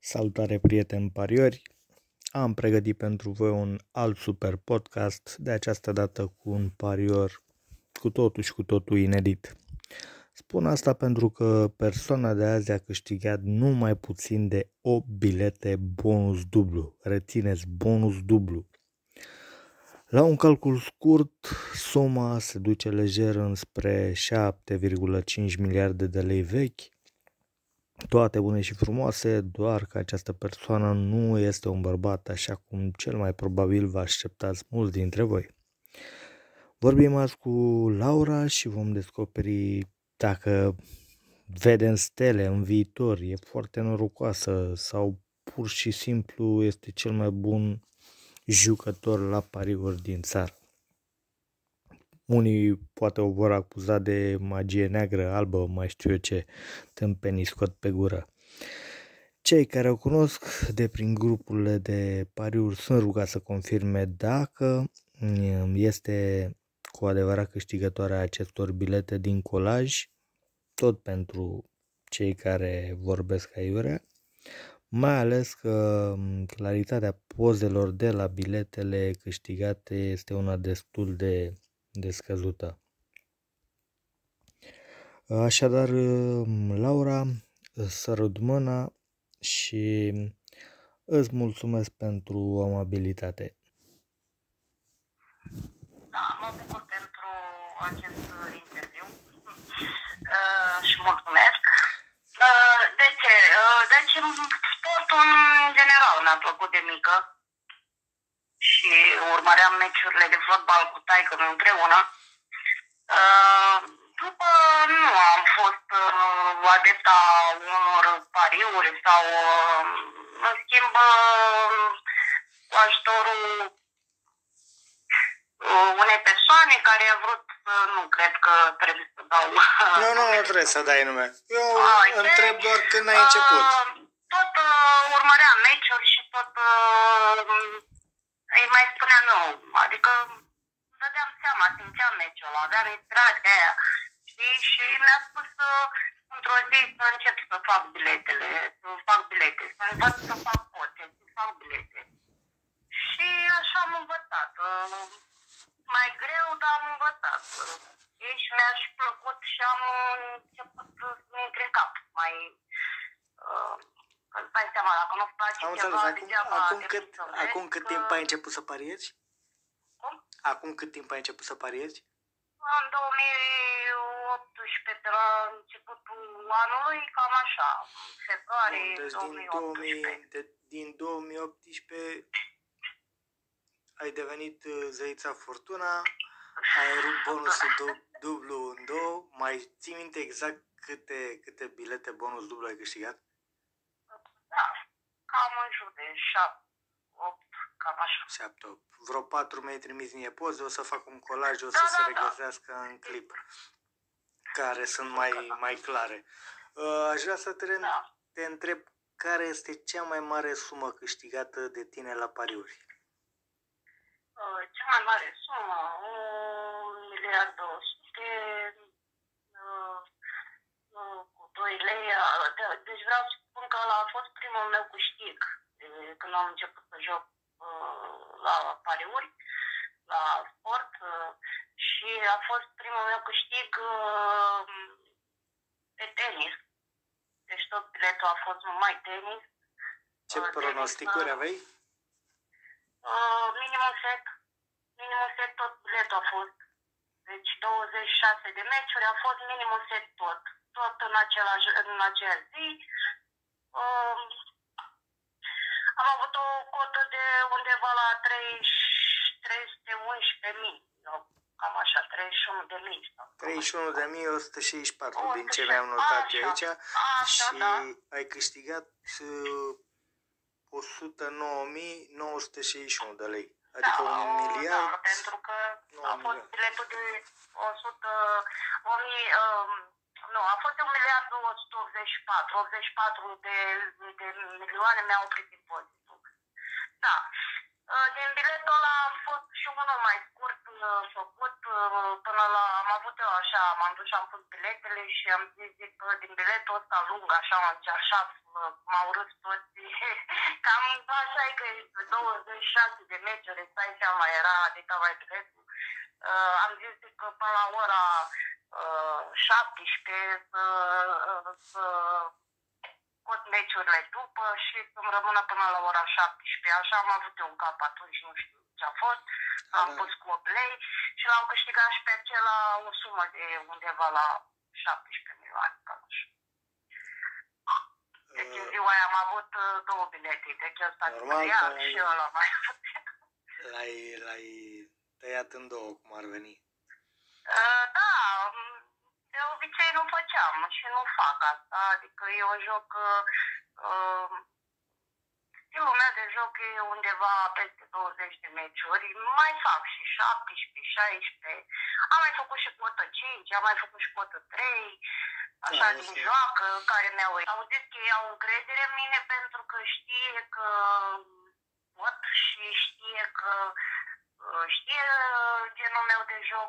Salutare, prieteni pariori! Am pregătit pentru voi un alt super podcast, de această dată cu un parior cu totul și cu totul inedit. Spun asta pentru că persoana de azi a câștigat numai puțin de 8 bilete bonus dublu. Rețineți, bonus dublu. La un calcul scurt, suma se duce lejer înspre 7,5 miliarde de lei vechi. Toate bune și frumoase, doar că această persoană nu este un bărbat, așa cum cel mai probabil vă așteptați mulți dintre voi. Vorbim azi cu Laura și vom descoperi dacă vede în stele în viitor, e foarte norocoasă sau pur și simplu este cel mai bun jucător la pariuri din țară. Unii poate o vor acuza de magie neagră, albă, mai știu eu ce, tâmpenii scot pe gură. Cei care o cunosc de prin grupurile de pariuri sunt rugați să confirme dacă este cu adevărat câștigătoarea acestor bilete din colaj, tot pentru cei care vorbesc aiurea, mai ales că claritatea pozelor de la biletele câștigate este una destul de scăzută. Așadar, Laura, sărut mâna și îți mulțumesc pentru amabilitate. Da, mă bucur pentru acest interviu și mulțumesc. De ce? Deci sportul în general mi-a plăcut de mică și urmăream meciurile de fotbal cu taică-miu împreună. După nu am fost adepta unor pariuri sau în schimb cu ajutorul unei persoane care a vrut, nu cred că trebuie să dau... Nu trebuie să dai nume. Eu întreb doar când ai început. Tot urmăream meciuri și tot îi mai spuneam eu, adică dădeam seama, simțeam meciul ăla, aveam inspirația aia, știi? Și mi-a spus într-o zi să încep să fac bilete, să învăț să fac pote, să fac bilete. Și așa am învățat. Mai greu, dar am învățat. Și mi-a și plăcut și am început să intri în cap. Mai... îți dai seama, dacă nu-ți place ceva, degeaba... Acum cât timp ai început să pariezi? Cum? Acum cât timp ai început să pariezi? În 2018, pe la începutul anului, cam așa, februarie, Deci 2018. din 2018 ai devenit zeița Fortuna, ai rupt bonusul dublu în două. Mai ții minte exact câte bilete bonus dublu ai câștigat? Da, cam în jur de 7, 8, cam așa. 7-8. Vreo 4 mi-ai trimis mie poze, o să fac un colaj, o să se regăsească în clip, care sunt mai clare. Aș vrea să te întreb care este cea mai mare sumă câștigată de tine la pariuri? Cea mai mare sumă, 1.200.000 cu 2 lei. Deci vreau să spun că ăla a fost primul meu câștig când am început să joc la pariuri, la sport, și a fost primul meu câștig pe tenis. Deci tot biletul a fost numai tenis. Ce pronosticuri aveai? Minimum set tot biletul a fost. Deci 26 de meciuri, a fost minimum set tot în acea zi. Am avut o cotă de undeva la 311.000, cam așa, 31.000. 31.164 din ce mi-am notat eu aici. Și ai câștigat 109.961 de lei. Adică 1 miliard. Da, pentru că a fost biletul de 84 de milioane mi-au oprit impozitul. Da. Din biletul ăla a fost și unul mai scurt făcut până la... Am avut eu așa, m-am dus și am pus biletele și am zis că din biletul ăsta lung, așa, m-au râs toți Cam așa e că 26 de meciuri, stai seama, era Adică mai Petrescu. Am zis că până la ora 17 să scot meciurile după și să-mi rămână până la ora 17. Așa am avut eu un cap atunci, nu știu ce a fost. Am pus cu 8 lei și l-am câștigat și pe acela o sumă de undeva la 17 milioane, cam așa. Deci în ziua aia am avut 2 bilete, deci ăsta real și ăla mai L-ai tăiat în două, cum ar veni. Da, de obicei nu făceam și nu fac asta, adică eu joc, stilul meu de joc e undeva peste 20 de meciuri, mai fac și 17, 16, am mai făcut și cotă 5, am mai făcut și cotă 3, așa din joacă, care mi-au zis că ei au încredere în mine pentru că știe că pot și știe genul meu de joc.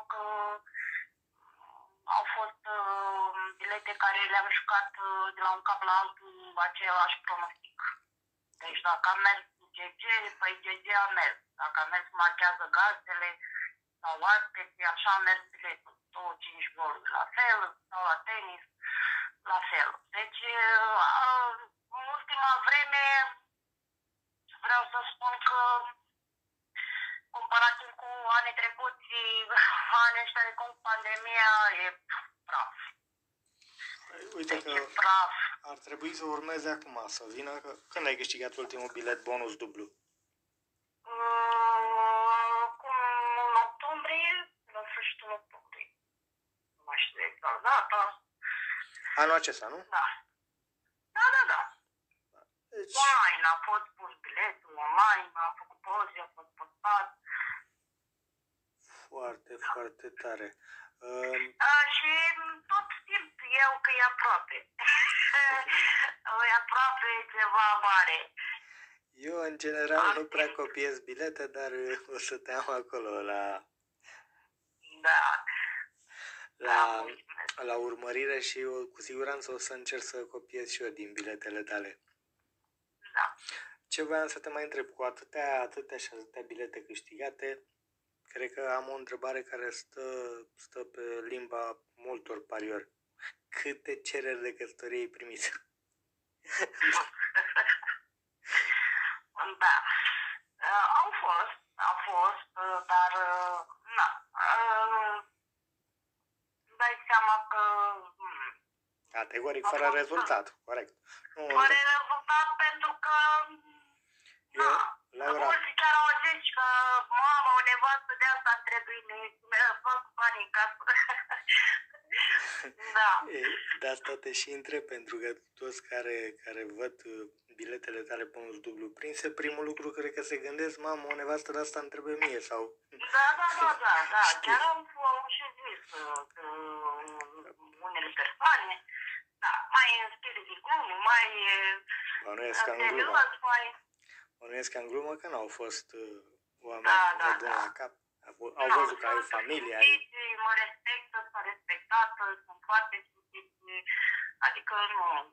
Au fost bilete care le-am jucat de la un cap la altul același pronostic. Deci dacă am mers GG, păi GG a mers. Dacă am mers marchează gazdele sau oaspeții, așa am mers biletul. 2-5 goluri la fel, sau la tenis, la fel. Deci în ultima vreme vreau să spun că comparativ cu anii trecuți, anii ăștia de cum pandemia e praf. Uite deci că e praf. ar trebui să urmeze acum, să vină, că când ai câștigat ultimul bilet bonus dublu? Cum în octombrie, la sfârșitul octombrie. Nu mai știu exact data. Anul acesta, nu? Da. Da. Deci... Online a fost pus biletul, online, am făcut poze, a fost postat. Foarte, foarte tare. Și tot simt eu că e aproape. E aproape ceva mare. Eu, în general, nu prea copiez bilete, dar o să te am acolo la urmărire și eu, cu siguranță o să încerc să copiez și eu din biletele tale. Da. Ce voiam să te mai întreb, cu atâtea și atâtea bilete câștigate, cred că am o întrebare care stă pe limba multor pariori. Câte cereri de căsătorie ai primit? Da. Au fost, dar dai seama că Categoric fără rezultat, corect. Fără rezultat pentru că mulți chiar au zis că mama, o nevastă de asta trebuie, fac bani în casă. Da. De asta te și întreb, pentru că toți care văd biletele tale bonus dublu prinse, primul lucru cred că se gândesc, mamă, o nevastă de asta îmi trebuie mie sau... Da. Chiar am și zis unele persoane, da, mai în spirit de glumă, mai bănuiesc serios, Bănuiesc că în glumă că n-au fost oameni nebuni la cap. Au văzut că ai familie. Mă respectă, sunt respectată, sunt foarte simțiți, adică nu.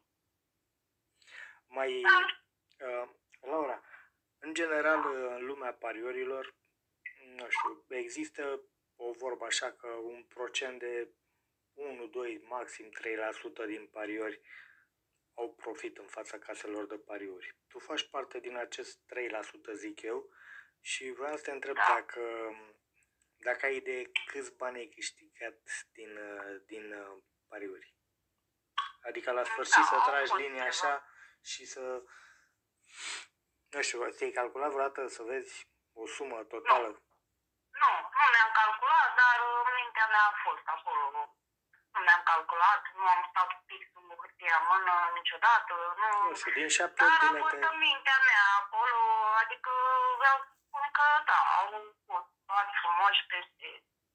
Laura, în general, în lumea pariorilor, nu știu, există o vorbă așa că un procent de 1, 2, maxim 3% din pariori au profit în fața caselor de pariuri. Tu faci parte din acest 3%, zic eu, și vreau să te întreb dacă ai idee câți bani ai câștigat din pariuri. Adică la sfârșit să tragi linia așa și să... Nu știu, ți-ai calculat vreodată să vezi o sumă totală? Nu mi-am calculat, dar mintea mea a fost acolo. Nu mi-am calculat, nu am stat fix în hârtia în mână niciodată. Nu știu, din 7-8 dar bilete... a fost în mintea mea acolo, adică vreau să spun că da, au fost bani frumoși peste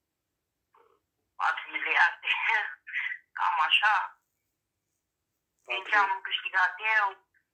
4 miliarde, cam așa. Din ce am câștigat eu.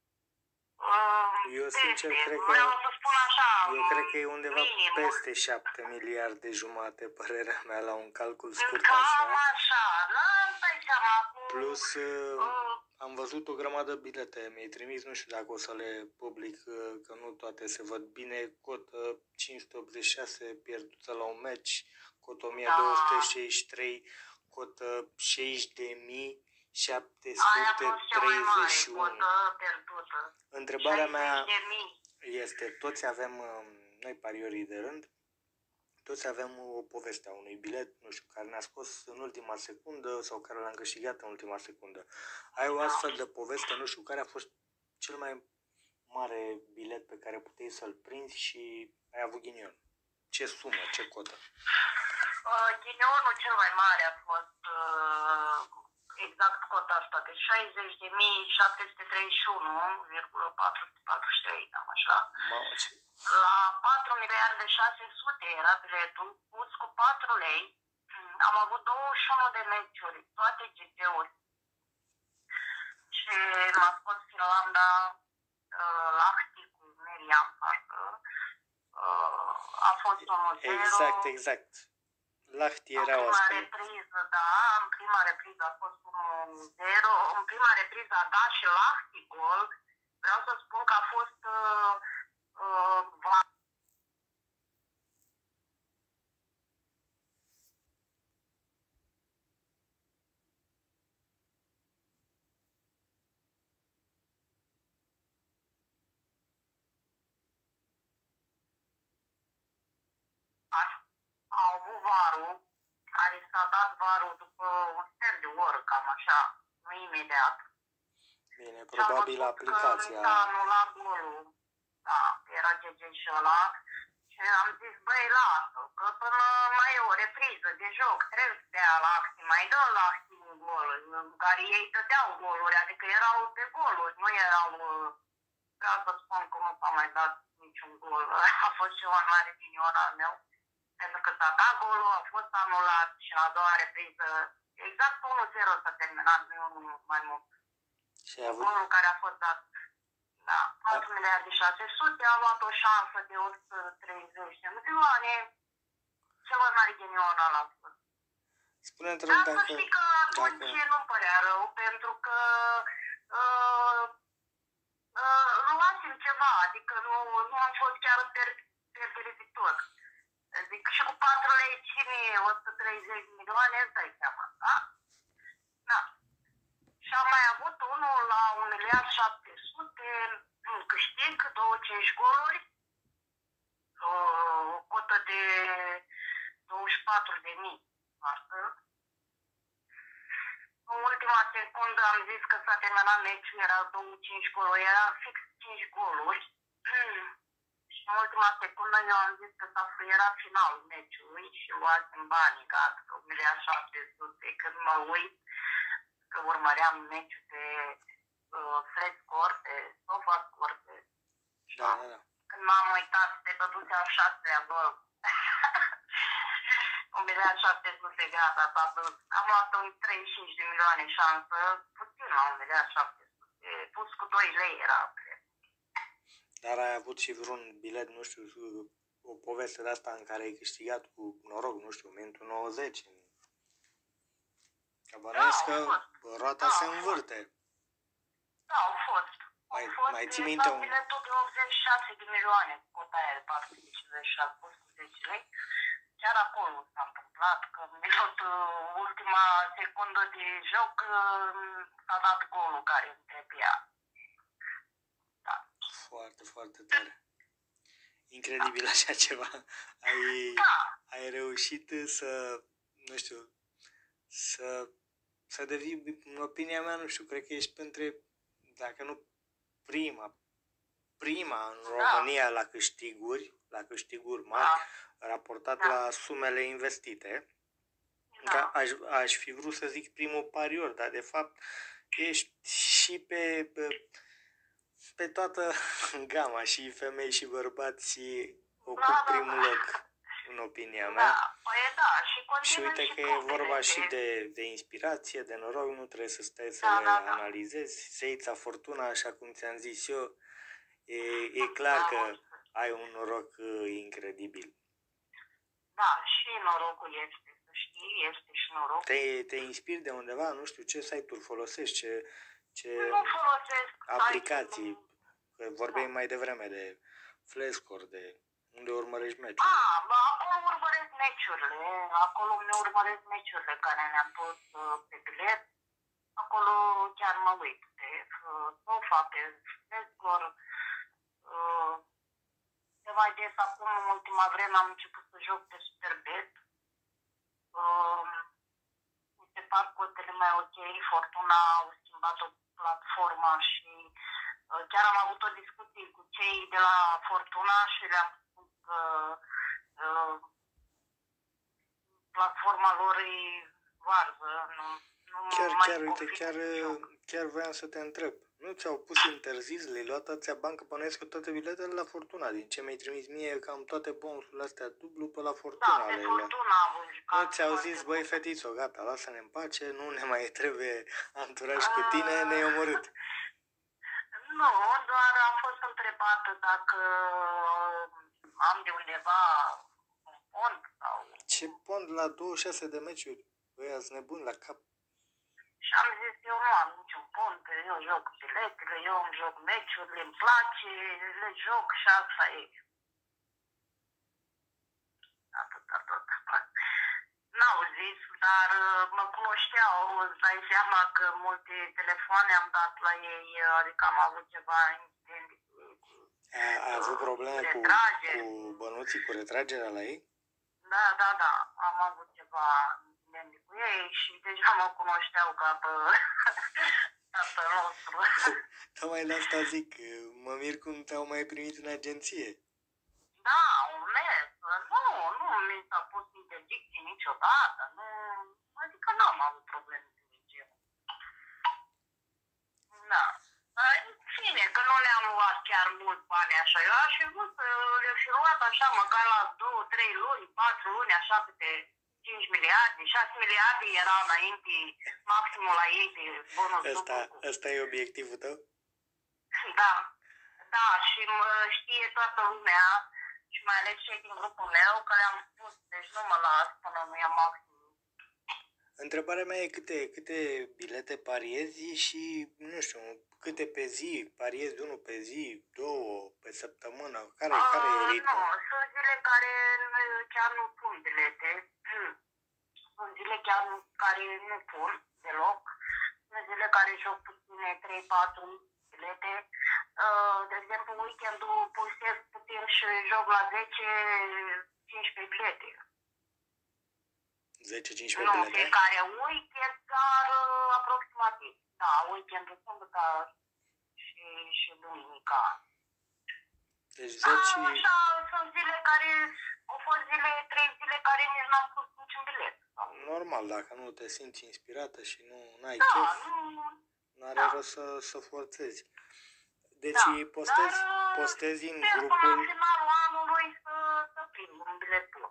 Eu sincer cred că... Vreau să spun așa, eu cred că e undeva peste 7 miliarde jumate, părerea mea, la un calcul scurt așa. Cam așa, da, stai seama cu... Plus am văzut o grămadă de bilete, mi-ai trimis, nu știu dacă o să le public, că nu toate se văd bine, cotă 586 pierdută la un meci, cotă 1263, cotă 60.731. Aia a fost cea mai mare cotă pierdută. Întrebarea mea 60.000. este, toți avem, noi pariorii de rând, toți avem o poveste a unui bilet, nu știu, care ne-a scos în ultima secundă sau care l-am câștigat în ultima secundă. Ai o astfel de poveste, nu știu, care a fost cel mai mare bilet pe care puteai să-l prinzi și ai avut ghinion? Ce sumă, ce cotă? Ghinionul cel mai mare a fost exact cota asta de 60.731,443, cam așa. Mamă, ce... La 4 miliarde 600 era biletul, pus cu 4 lei. Am avut 21 de meciuri, toate GG-uri. Și m-a scos Finlanda, Lahti cu Meriam, parcă. A fost 1-0. Exact. Lahti era în asta. prima repriză, da, în prima repriză a fost 1-0. În prima repriză a dat și Lahti gol. Vreau să spun că a fost au avut varul, care s-a dat varul după un sfert de oră, cam așa, nu imediat. Bine, probabil aplicația... S-a anulat golul, da, era GG și ăla. Și am zis, băi, lasă, că până mai e o repriză de joc, trebuie să dea Lahti, mai dă Lahti un gol, în care ei dădeau goluri, adică erau pe goluri, nu erau... Vreau să spun că nu s-a mai dat niciun gol, a fost ceva mare ghinion al meu. Pentru că s-a dat golul, a fost anulat și în a doua repriză, exact 1-0 s-a terminat, nu unul mai mult. Și a avut... Golul care a fost dat, da, 4 miliarde 600, a luat o șansă de 130 de milioane, cel mai mare ghinion ăla a fost. Spune-te Dar dacă... să știi că atunci nu-mi părea rău, pentru că luasem ceva, adică nu am fost chiar în pierdere viitor. Zic, și cu 4 lei cine 130 milioane, îți dai seama, da? Da. Și am mai avut unul la 1 miliard 700, câștig, 25 goluri, o cotă de 24.000, asta. În ultima secundă am zis că s-a terminat meciul, era 25 goluri, era fix 5 goluri. Și în ultima secundă eu am zis că era finalul meciului și luasem banii, gata, 1.700.000. Când mă uit, că urmăream meciul pe Fred Score, pe Sofa Score, Da. Când m-am uitat, se dăduse al 6-lea gol. 1.700.000, gata, s-a dus. Am luat un 35 de milioane șansă, puțin la 1.700.000, pus cu 2 lei era. Dar ai avut și vreun bilet, nu știu, o poveste de asta în care ai câștigat cu noroc, nu știu, minutul 90. Că bănuiesc că roata se învârte. Da, au fost. Mai ții minte un... biletul de 86 de milioane, cota aia de 456, pus cu 10 lei. Chiar acolo s-a întâmplat că în ultima secundă de joc s-a dat golul care îmi trebuia. Da. Foarte, foarte tare. Incredibil așa ceva. Ai reușit să, nu știu, să devii, în opinia mea, nu știu, cred că ești printre, dacă nu prima în România la câștiguri mari, raportat la sumele investite. Da. Aș fi vrut să zic primul parior, dar de fapt ești și pe toată gama, și femei și bărbați ocup primul loc, în opinia mea. Da, păi da, și uite că e vorba și de inspirație, de noroc, nu trebuie să stai să le analizezi. Seița Fortuna, așa cum ți-am zis eu, e clar că ai un noroc incredibil. Da, și norocul este, să știi, este și noroc. Te inspiri de undeva, nu știu, ce site-uri folosești, Ce Nu folosesc aplicații, că vorbeai mai devreme de Flashscore, de unde urmărești meciul. Acolo urmăresc meciurile. Acolo ne urmăresc meciurile care ne-am pus pe bilet. Acolo chiar mă uit pe Sofa, pe Flashscore. De mai des acum, în ultima vreme, am început să joc pe Superbet. Mi se par cotele mai ok. Fortuna au schimbat o platformă și chiar am avut o discuție cu cei de la Fortuna și le-am spus că platforma lor e varză. Chiar voiam să te întreb. Nu ți-au pus interzis, le-ai luat ația bancă, bănuiesc că toate biletele la Fortuna, din ce mi-ai trimis mie, cam toate bonusurile astea dublu pe la Fortuna. Da, pe Fortuna am jucat. Nu ți-au zis, băi fetițo, gata, lasă-ne în pace, nu ne mai trebuie anturaj cu tine, ne-ai omorât. Nu, doar am fost întrebată dacă am de undeva un pont sau... Ce pont la 26 de meciuri? Băi, ați nebuni la cap. Și am zis, eu nu am niciun pont, eu joc biletele, eu îmi joc meciurile, îmi place, le joc și asta e. Atâta tot. N-au zis, dar mă cunoșteau, îți dai seama că multe telefoane am dat la ei, adică am avut ceva incident. A avut probleme cu bănuții, cu retragerea la ei? Da, am avut ceva incidente cu ei și deja mă cunoșteau ca pe tatăl nostru. Tocmai de asta zic, mă mir cum te-au mai primit în agenție. Da, un mes. Nu mi s-a pus interdicție niciodată. Adică n-am avut probleme cu nici. Da. În fine, că nu le-am luat chiar mult bani așa. Eu aș fi vrut să le-am fi luat așa, măcar la 2, 3 luni, 4 luni, așa câte 5 miliarde, 6 miliarde era înainte maximul la ei de bonus. Ăsta e obiectivul tău? Da, și știe toată lumea și mai ales cei din grupul meu că le-am spus, deci nu mă las până nu ia maxim. Întrebarea mea e câte bilete pariezi și, nu știu, câte pe zi, pariezi unul pe zi, 2 pe săptămână, care e ritmul? Nu, sunt zile care chiar nu pun bilete, sunt zile care nu pun deloc, sunt zile care joc puține 3-4 bilete, de exemplu, în weekendul postez puțin și joc la 10-15 bilete. 10-15 bilete? Nu, fiecare weekend, dar aproximativ. Da, weekendul sâmbătă și duminica. Deci 10... Așa, sunt zile care, au fost 3 zile care nici n-am pus niciun bilet. Normal, dacă nu te simți inspirată și nu ai chef, n-are rost să forțezi. Deci postezi în grupul... Până la finalul anului să prind un bilet plus.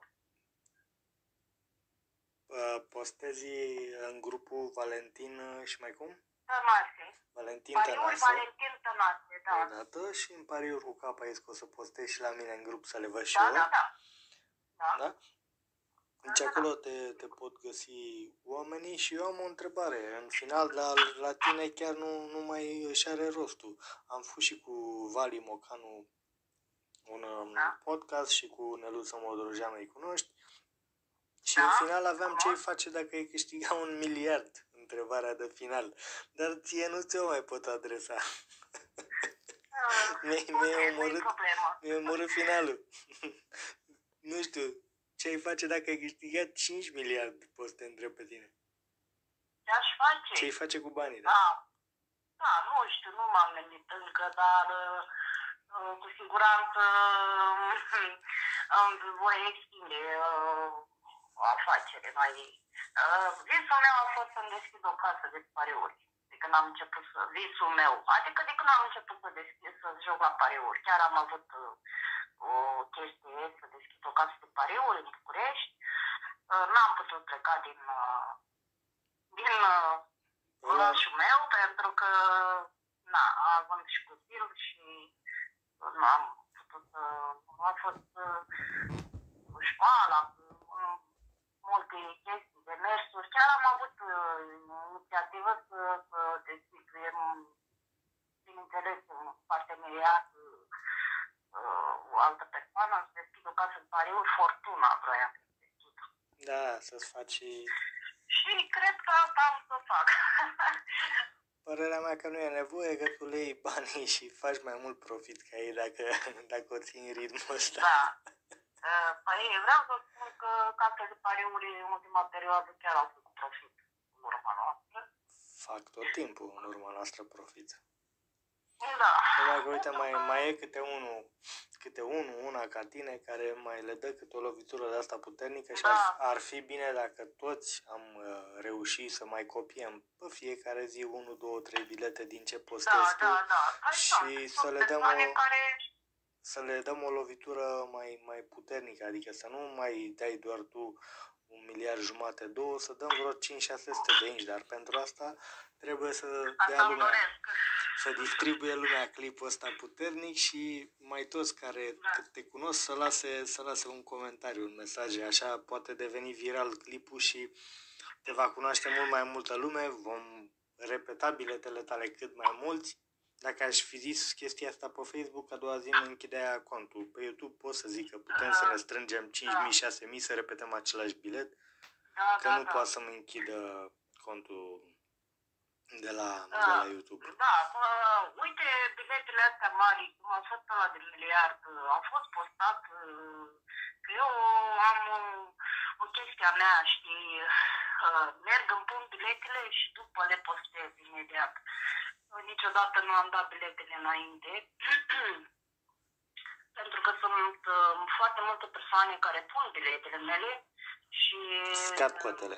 Postezi în grupul Valentin și mai cum? Tănase. Valentin Tănase, da. Odată și în pariuri cu capa ai scos să postezi și la mine în grup să le văd și eu. Da? Deci acolo te pot găsi oamenii și eu am o întrebare. În final, la tine chiar nu mai își are rostul. Am fost și cu Vali Mocanu un podcast și cu Neluța Modrojeanu îi cunoști. Și în final aveam ce-i face dacă ai câștiga 1 miliard, întrebarea de final. Dar ție nu ți-o mai pot adresa. Mi-ai omorât finalul. Nu știu, ce-ai face dacă ai câștigat 5 miliarde, poți să te întreb pe tine. Ce-aș face? Ce-ai face cu banii, Da, nu știu, nu m-am gândit încă, dar cu siguranță voi extinde afacere mai... Visul meu a fost să-mi deschid o casă de pariuri. De când am început visul meu, adică de când am început să joc la pariuri. Chiar am avut o chestie să deschid o casă de pariuri în București. N-am putut pleca din orașul meu pentru că având și copil și nu am putut să... A fost școala, multe chestii de mersuri. Chiar am avut inițiativă să destituiem o altă persoană să deschid o casă de pariuri, Fortuna vroiam să deschid. Da, să-ți faci... Și cred că asta am să fac. Părerea mea că nu e nevoie, că tu le iei banii și faci mai mult profit ca ei dacă o ții în ritmul ăsta. Da. Păi vreau să spun că casele de pariuri în ultima perioadă chiar au făcut profit în urma noastră. Fac tot timpul în urma noastră profit. Da. Numai că, uite, mai e una ca tine care mai le dă câte o lovitură de asta puternică și Da. ar fi bine dacă toți am reușit să mai copiem pe fiecare zi 1, 2, 3 bilete din ce postezi tu și să le dăm o lovitură mai puternică, adică să nu mai dai doar tu 1,5 miliard, 2, să dăm vreo 5-600 de inci, dar pentru asta trebuie să dea lumea, să distribuie lumea clipul ăsta puternic și mai toți care te cunosc să lase un comentariu, un mesaj, așa poate deveni viral clipul și te va cunoaște mult mai multă lume, vom repeta biletele tale cât mai mulți. Dacă aș fi zis chestia asta pe Facebook, a doua zi îmi închidea contul. Pe YouTube pot să zic că putem să ne strângem 5.000, 6.000 să repetăm același bilet, că nu poate să-mi închidă contul de la YouTube. Da, uite, biletele astea mari, cum a fost ăla de miliard, au fost postat, că eu am o chestie a mea, știi, merg, îmi pun biletele și după le postez imediat. Niciodată nu am dat biletele înainte, pentru că sunt foarte multe persoane care pun biletele mele și... Scad cotele.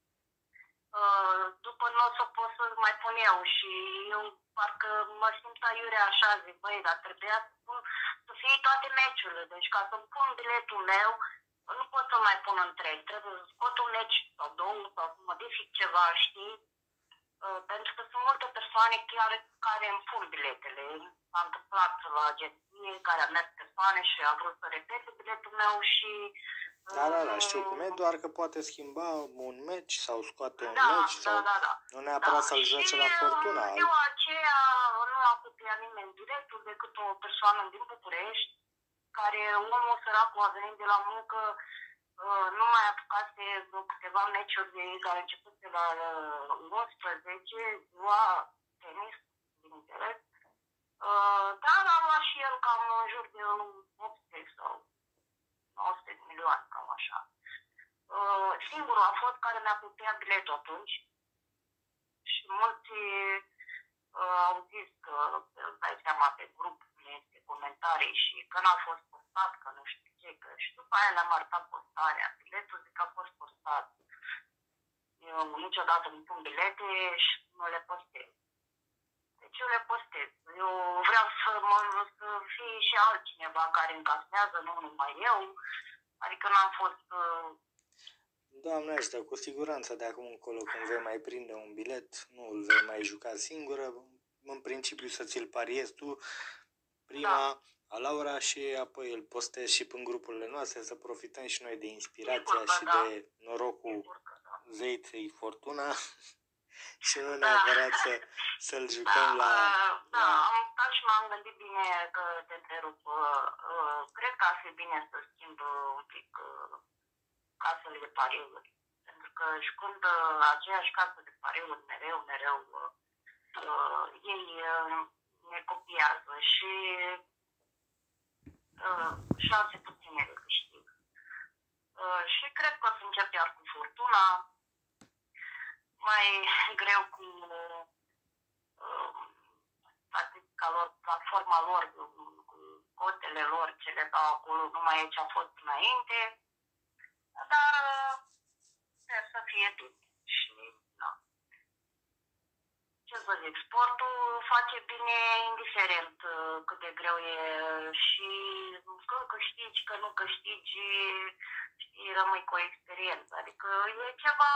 După nu o să pot să mai pun eu și eu parcă mă simt aiurea așa, zic, băi, dar trebuia să fie toate meciurile, deci ca să-mi pun biletul meu, nu pot să mai pun întreg, trebuie să scot un meci sau două sau să modific ceva, știi? Pentru că sunt multe persoane chiar care îmi pun biletele. S-a întâmplat la agenție care a mers persoane și a vrut să repete biletul meu și... Da, știu cum e, doar că poate schimba un meci sau scoate un meci sau nu neapărat să-l joace la Fortuna. Și ziua aceea nu a copiat nimeni biletul decât o persoană din București, care omul săracul a venit de la muncă, nu mai apucase câteva meciuri de care a început de la 11, ziua tenis, bineînțeles, dar a luat și el cam în jur de 800 sau 900 de milioane, cam așa. Singurul a fost care mi-a copiat biletul atunci și mulți au zis că îți dai seama pe grup, pe comentarii și că n-a fost postat, că nu știu ce, că și după aia le-am arătat postarea. Biletul zic că a fost postat. Eu niciodată nu pun bilete și nu le postez. Deci eu le postez. Eu vreau să fie și altcineva care încasează, nu numai eu. Adică n-am fost... Doamne ajută, cu siguranță de acum încolo când vei mai prinde un bilet, nu îl vei mai juca singură, în principiu să ți-l pariezi tu, prima a Laura și apoi îl postezi și în grupurile noastre să profităm și noi de inspirația și de norocul zeiței Fortuna și nu neapărat să-l jucăm la... Da, am stat și m-am gândit bine că te întrerup. Cred că ar fi bine să schimb un pic casele de pariuri. Pentru că și când aceeași casă de pariuri mereu ei ne copiază și șanse puține de câștig. Și cred că o să încep iar cu Fortuna, mai greu cu statistica lor, platforma lor, cu cotele lor, ce le dau acolo, nu mai e ce a fost înainte, dar sper să fie bine. Și, da. Ce să zic, sportul face bine indiferent cât de greu e și că câștigi, că nu câștigi, știi, rămâi cu o experiență. Adică e ceva...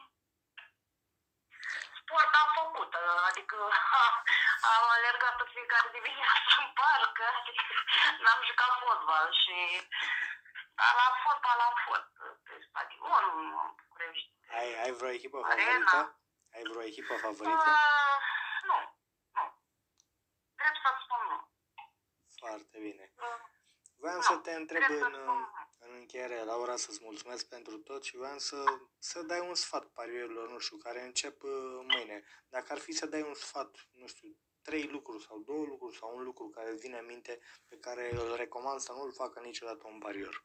Sport am făcut, adică am alergat în fiecare dimineață în parc, adică n-am jucat fotbal și la fotbal am fost pe stadion, în București. Ai vreo echipă favorită? Ai vreo echipă favorită? Nu. Drept să spun nu. Foarte bine. Voiam Nu, să te întreb trebuie să spun. în încheiere, Laura, să-ți mulțumesc pentru tot și voiam să dai un sfat parierilor, nu știu, care încep mâine. Dacă ar fi să dai un sfat, nu știu, 3 lucruri sau 2 lucruri sau un lucru care îți vine în minte pe care îl recomand să nu-l facă niciodată un parior.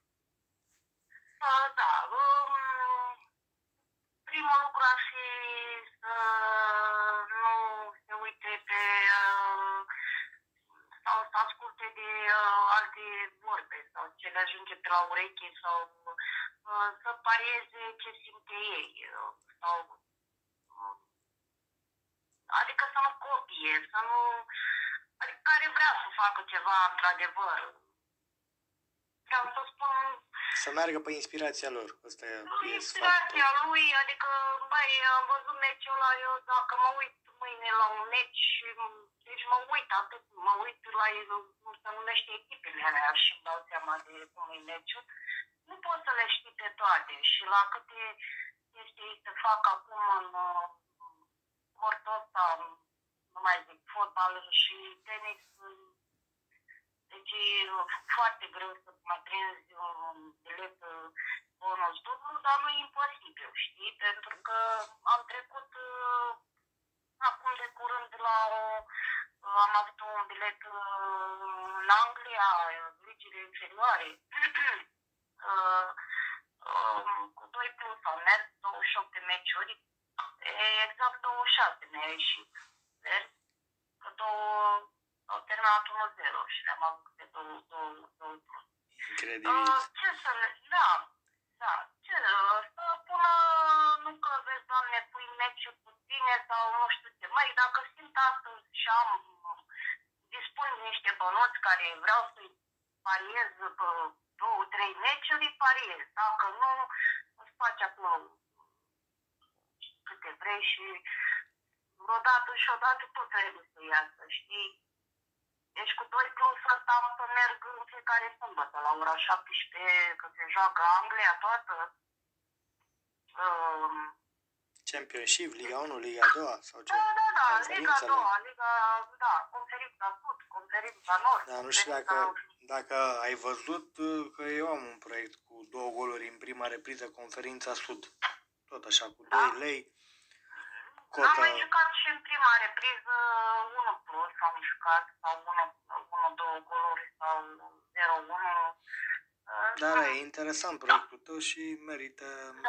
Da, primul lucru ar fi să nu se uite pe sau să asculte de alte vorbe sau ce le ajunge pe la ureche sau să parieze ce simte ei sau adică să nu copie, să nu adică care vrea să facă ceva într-adevăr. Vreau să spun Să meargă pe inspirația lor. Asta e inspirația lui, adică, băi, am văzut meciul ăla, eu dacă mă uit mâine la un meci, deci mă uit atât, mă uit la cum se numește echipele alea și îmi dau seama de cum e meciul. Nu poți să le știi pe toate și la câte chestii se fac acum în sportul ăsta, nu mai zic, fotbal și tenis, deci e foarte greu să mai prinzi un bilet bonus dublu, dar nu e imposibil, știi? Pentru că am trecut acum de curând am avut un bilet în Anglia, ligile inferioare, cu 2 plus am mers, 28 de meciuri, exact 26 mi-a ieșit, vezi? Că au terminat 1-0 și le-am avut de 2 plus. Incredibil. Ce să le... Da. Ce? Să pună... Nu că vezi, Doamne, pui meciul cu tine sau nu știu ce. Măi, dacă simt astăzi și dispun de niște bănuți care vreau să-i pariez pe 2-3 meciuri, îi pariez. Dacă nu, îți faci acolo câte vrei și odată și odată tot trebuie să iasă, știi? Deci cu 2 plus ăsta am să merg în fiecare sâmbătă la ora 17, că se joacă Anglia toată. Championship, Liga 1, Liga 2 sau ce? Da, Liga 2, Conferința Sud, Conferința Nord. Da, nu știu dacă ai văzut că eu am un proiect cu 2 goluri în prima repriză, Conferința Sud. Tot așa, cu 2 lei. Am mai jucat și în prima repriză 1 plus, am jucat, sau 1-2 goluri, sau 0-1. Dar e interesant proiectul tău și merită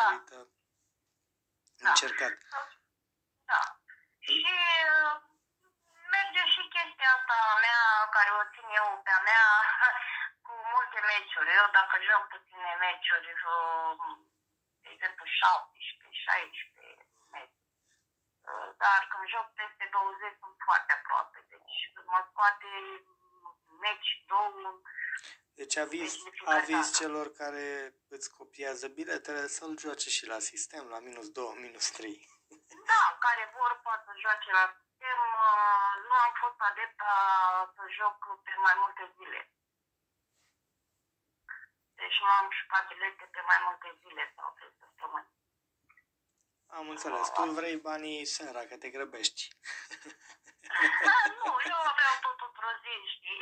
încercat. Da. Și merge și chestia asta a mea, care o țin eu pe-a mea, cu multe meciuri. Eu dacă joc puține meciuri, de exemplu 17, 16 meciuri. Dar când joc peste 20 sunt foarte aproape. Deci mă scoate meci, 2. Deci aviz celor care îți copiază biletele să-l joace și la sistem, la -2, -3. Da, care vor poate să joace la sistem. Nu am fost adepta să joc pe mai multe zile. Deci nu am jucat bilete pe mai multe zile sau pe săptămâni. Am înțeles. Tu vrei banii seara, că te grăbești. Nu, eu vreau tot într-o zi, știi?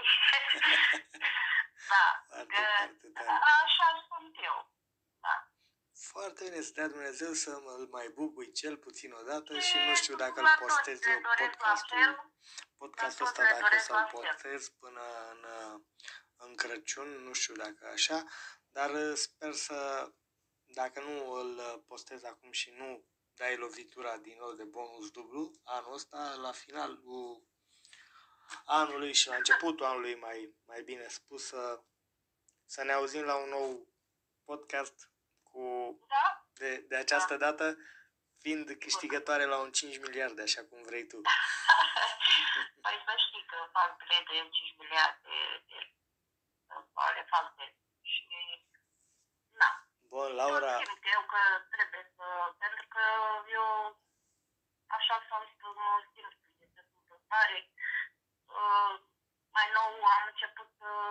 Da, așa sunt eu. Da. Foarte bine, să dea Dumnezeu să mă mai bubui cel puțin odată și nu știu dacă îl postez eu podcastul ăsta, dacă să-l postez până în Crăciun, nu știu dacă așa, dar sper să, dacă nu îl postez acum și nu dai lovitura din nou de bonus dublu anul ăsta, la finalul anului și la începutul anului, mai bine spus, să ne auzim la un nou podcast de această dată, fiind câștigătoare la un 5 miliarde, așa cum vrei tu. Păi să știi că fac bilete de 5 miliarde, le fac de și na. Bun, Laura. Eu simt eu că trebuie să, pentru că eu așa sunt, mă simt este întâmplare. Mai nou am început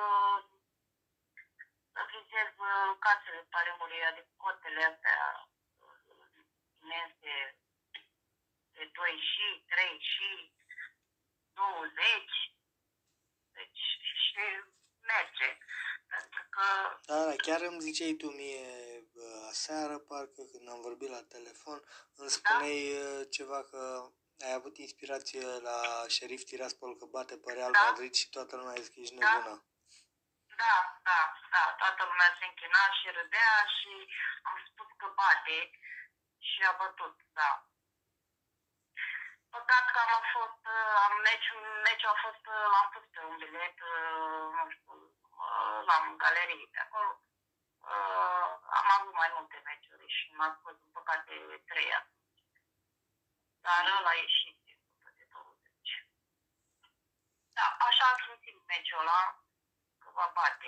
să vizez casele pariului, adică cotele astea imense de 2 și 3 și 20. Deci și merge. Pentru că... Da, chiar îmi ziceai tu mie aseară, parcă când am vorbit la telefon, îmi spuneai ceva că ai avut inspirație la Sheriff Tiraspol că bate pe Real Madrid și toată lumea a zis că ești nebună. Da, toată lumea se închina și râdea și am spus că bate și a bătut, da. Păcat că meciul a fost, l-am pus pe un bilet, nu știu, la galerie de acolo. Am avut mai multe meciuri și m-a scos, din păcate, 3 atunci. Dar ăla a ieșit de 20. Da, așa am simțit meciul ăla, că va bate.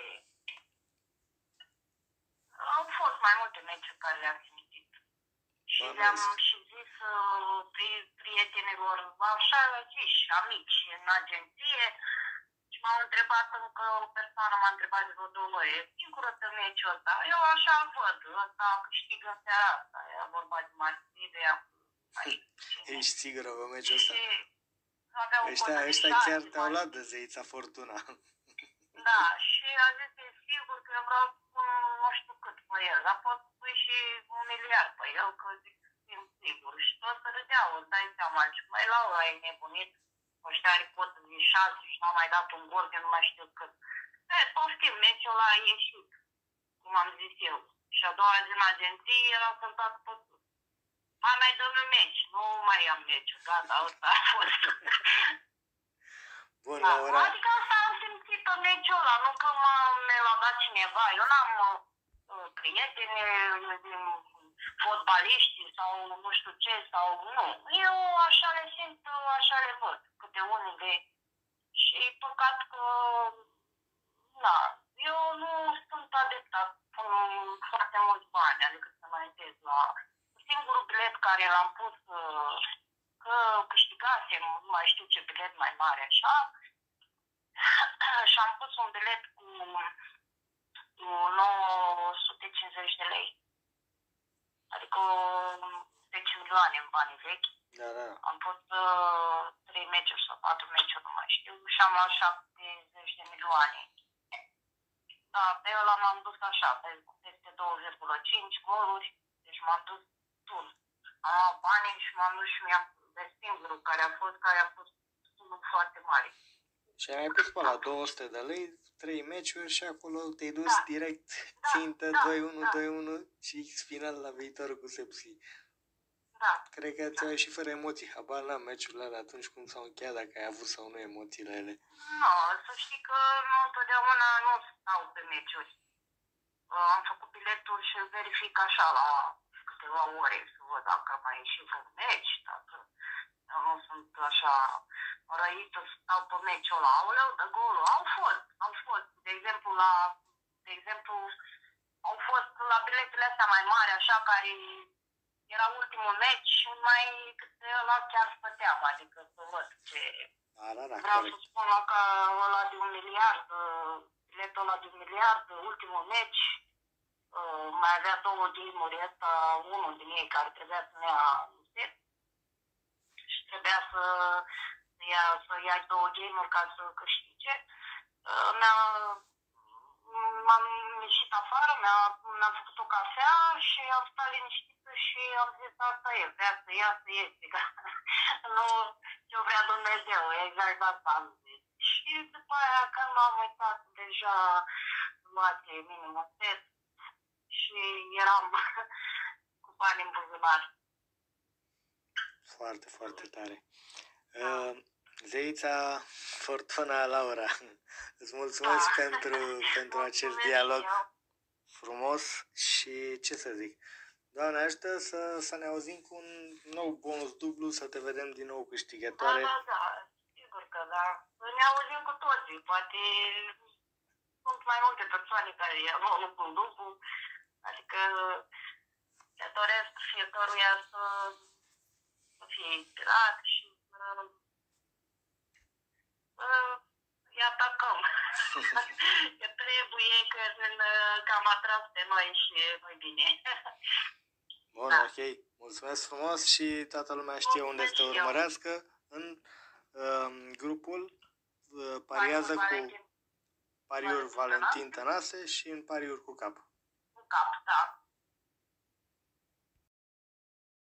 Au fost mai multe meciuri care le-am simțit. Și le-am și zis prietenilor, așa zis, amici în agenție, și m-au întrebat încă, o persoană m-a întrebat de vreo 2 ori, e singură pe meciul ăsta? Eu așa-l văd, ăsta câștigă în seara asta, era vorba de Marsilia. Ești sigură pe meciul ăsta? Ăștia chiar te-au luat de zeița Fortuna. Da, și a zis, e sigur că eu vreau să pun nu știu cât pe el, dar pot pui și 1 miliard pe el, că zic, simt sigur. Și toți râdeau, îți dai seama, și mai Laura e nebunit, ăștia are cotă de 6 și n-a mai dat un gol de nu mai știu cât. Poftim, meciul ăla a ieșit, cum am zis eu. Și a doua zi în agenție era săntat pe sus. Mai dăm un meci, nu mai am meciul, gata, ăsta a fost. Bun, da, Laura. adică asta am simțit în meciul ăla, nu că mi-l-a dat cineva. Eu n-am prieteni din fotbaliști sau nu știu ce, sau nu. Eu așa le simt, așa le văd, câte unele. Și păcat că, na, eu nu sunt adepta, pun foarte mulți bani, adică să mai întâlnesc la... Singurul bilet care l-am pus, că câștigasem, nu mai știu ce bilet mai mare, așa, și am pus un bilet cu 950 de lei. Adică 10 milioane în banii vechi. Da. Am pus 3 meciuri sau 4 meciuri, nu mai știu, și am luat 70 de milioane. Da, pe ăla m-am dus așa, peste 2,5 goluri, deci m-am dus tur. Am luat banii și m-am dus și mi-am de singurul care a fost unul foarte mare. Și ai mai pus pe la 200 de lei, 3 meciuri și acolo te-ai dus direct țintă 2-1, 2-1 și final la viitorul cu Sepsi. Da. Cred că ți-au ieșit fără emoții, habar n-am meciurile alea atunci cum s-au încheiat, dacă ai avut sau nu emoțiile ele. Nu, să știi că nu întotdeauna nu stau pe meciuri. Am făcut biletul și îl verific așa la câteva ore să văd dacă mai ieșit un meci, dacă eu nu sunt așa răită să stau pe meciul ăla. Aoleu, de golul. Au fost. De exemplu, au fost la biletele astea mai mari, așa, care era ultimul meci și mai câte ăla chiar stăteam, adică să văd ce... Vreau să spun că ăla de 1 miliard, biletul ăla de 1 miliard, ultimul meci, mai avea 2 game-uri, ăsta, unul din ei care trebuia să ne ia un set și trebuia să ia 2 game-uri ca să câștige. M-am ieșit afară, mi-am făcut o cafea și am stat liniștită și am zis asta e, vrea să ia, să iese. Nu ce vrea Dumnezeu, exact asta am zis. Și după aia când m-am uitat deja luate minimum set și eram cu bani în buzunar. Foarte, foarte tare. Zeița Fortuna Laura, îți mulțumesc pentru acest dialog frumos și ce să zic. Doamne ajută să ne auzim cu un nou bonus dublu, să te vedem din nou câștigătoare. Da, sigur că da. Ne auzim cu toții, poate sunt mai multe persoane care iau bonus dublu, adică le doresc fiecăruia să fie inspirat și îi atacăm. Că trebuie, că cam atras pe noi și nu-i bine. Bun, da. Ok. Mulțumesc frumos și toată lumea știe unde să te urmărească în grupul Pariază cu Pariuri Valentin Tănase și în pariuri cu cap. Cu cap, da.